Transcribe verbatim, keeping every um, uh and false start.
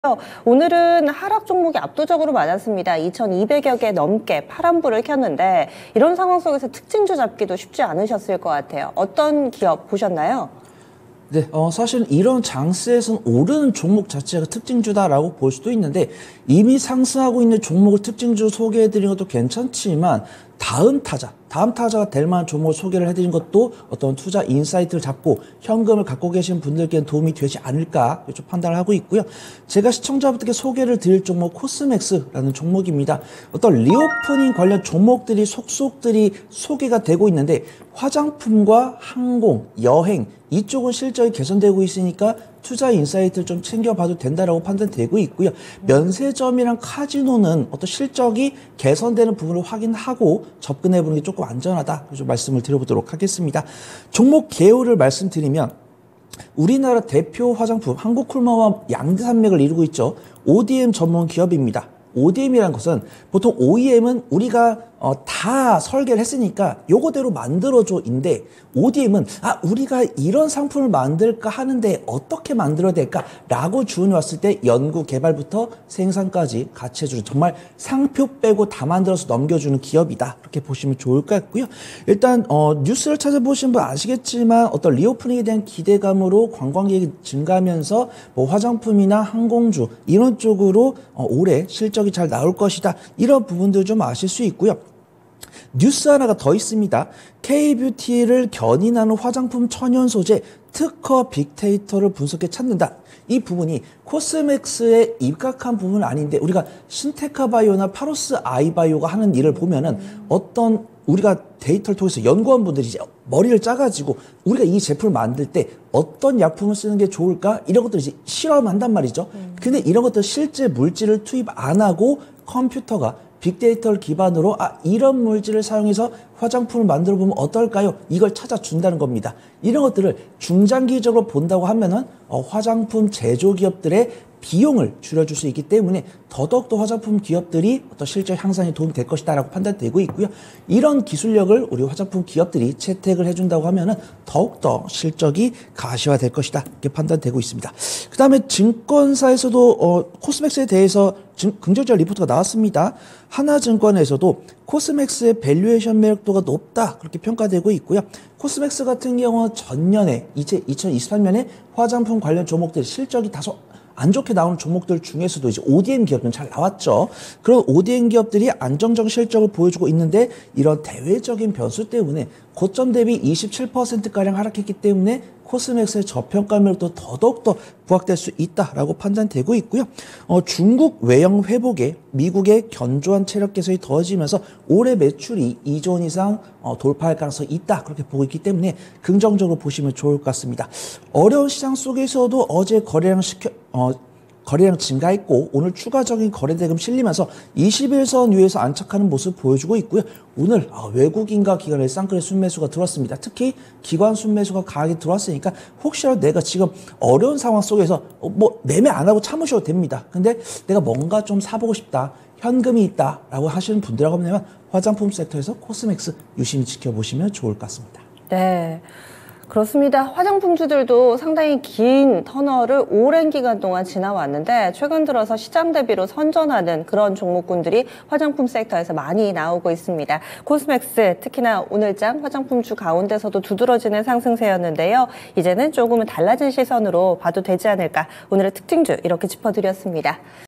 오늘은 하락 종목이 압도적으로 많았습니다. 이천이백여 개 넘게 파란불을 켰는데 이런 상황 속에서 특징주 잡기도 쉽지 않으셨을 것 같아요. 어떤 기업 보셨나요? 네, 어, 사실 이런 장세에서는 오르는 종목 자체가 특징주다라고 볼 수도 있는데 이미 상승하고 있는 종목을 특징주 소개해드린 것도 괜찮지만 다음 타자, 다음 타자가 될 만한 종목을 소개를 해드린 것도 어떤 투자 인사이트를 잡고 현금을 갖고 계신 분들께는 도움이 되지 않을까 좀 판단을 하고 있고요. 제가 시청자분들께 소개를 드릴 종목 코스맥스라는 종목입니다. 어떤 리오프닝 관련 종목들이 속속들이 소개가 되고 있는데 화장품과 항공, 여행 이쪽은 실적이 개선되고 있으니까 투자 인사이트를 좀 챙겨봐도 된다라고 판단되고 있고요. 면세점이랑 카지노는 어떤 실적이 개선되는 부분을 확인하고 접근해보는 게 조금 안전하다. 좀 말씀을 드려보도록 하겠습니다. 종목 개요를 말씀드리면 우리나라 대표 화장품 한국쿨마와 양대산맥을 이루고 있죠. 오디엠 전문 기업입니다. 오디엠이라는 것은 보통 오이엠은 우리가 어, 다 설계를 했으니까 요거대로 만들어줘인데 오디엠은 아 우리가 이런 상품을 만들까 하는데 어떻게 만들어야 될까 라고 주문이 왔을 때 연구 개발부터 생산까지 같이 해주는 정말 상표 빼고 다 만들어서 넘겨주는 기업이다 이렇게 보시면 좋을 것 같고요. 일단 어, 뉴스를 찾아보신 분 아시겠지만 어떤 리오프닝에 대한 기대감으로 관광객이 증가하면서 뭐 화장품이나 항공주 이런 쪽으로 어, 올해 실적이 잘 나올 것이다 이런 부분들 좀 아실 수 있고요. 뉴스 하나가 더 있습니다. K뷰티를 견인하는 화장품 천연 소재 특허 빅데이터를 분석해 찾는다. 이 부분이 코스맥스에 입각한 부분은 아닌데 우리가 신테카바이오나 파로스 아이바이오가 하는 일을 보면은 어떤 우리가 데이터를 통해서 연구원분들이 이제 머리를 짜가지고 우리가 이 제품을 만들 때 어떤 약품을 쓰는 게 좋을까 이런 것들을 이제 실험한단 말이죠. 근데 이런 것들 실제 물질을 투입 안 하고 컴퓨터가 빅데이터를 기반으로 아 이런 물질을 사용해서 화장품을 만들어 보면 어떨까요? 이걸 찾아준다는 겁니다. 이런 것들을 중장기적으로 본다고 하면은 어, 화장품 제조기업들의 비용을 줄여줄 수 있기 때문에 더더욱더 화장품 기업들이 어떤 실적 향상에 도움이 될 것이다라고 판단되고 있고요. 이런 기술력을 우리 화장품 기업들이 채택을 해준다고 하면은 더욱더 실적이 가시화될 것이다 이렇게 판단되고 있습니다. 그 다음에 증권사에서도 어, 코스맥스에 대해서 증, 긍정적 리포트가 나왔습니다. 하나증권에서도 코스맥스의 밸류에이션 매력도가 높다 그렇게 평가되고 있고요. 코스맥스 같은 경우는 전년에 이천이십삼 년에 화장품 관련 종목들 실적이 다소 안 좋게 나오는 종목들 중에서도 이제 오디엠 기업은 잘 나왔죠. 그런 오디엠 기업들이 안정적인 실적을 보여주고 있는데 이런 대외적인 변수 때문에 고점 대비 이십칠 퍼센트가량 하락했기 때문에 코스맥스의 저평가율도 더더욱더 부각될 수 있다라고 판단되고 있고요. 어, 중국 외형 회복에 미국의 견조한 체력 개선이 더해지면서 올해 매출이 이조 원 이상 어, 돌파할 가능성이 있다 그렇게 보고 있기 때문에 긍정적으로 보시면 좋을 것 같습니다. 어려운 시장 속에서도 어제 거래량 시켜 어, 거래량 증가했고 오늘 추가적인 거래대금 실리면서 이십 일선 위에서 안착하는 모습을 보여주고 있고요. 오늘 외국인과 기관의 쌍끌의 순매수가 들어왔습니다. 특히 기관 순매수가 강하게 들어왔으니까 혹시라도 내가 지금 어려운 상황 속에서 뭐 매매 안 하고 참으셔도 됩니다. 근데 내가 뭔가 좀 사보고 싶다. 현금이 있다라고 하시는 분들하고 하면 화장품 섹터에서 코스맥스 유심히 지켜보시면 좋을 것 같습니다. 네. 그렇습니다. 화장품주들도 상당히 긴 터널을 오랜 기간 동안 지나왔는데 최근 들어서 시장 대비로 선전하는 그런 종목군들이 화장품 섹터에서 많이 나오고 있습니다. 코스맥스 특히나 오늘장 화장품주 가운데서도 두드러지는 상승세였는데요. 이제는 조금은 달라진 시선으로 봐도 되지 않을까. 오늘의 특징주 이렇게 짚어드렸습니다.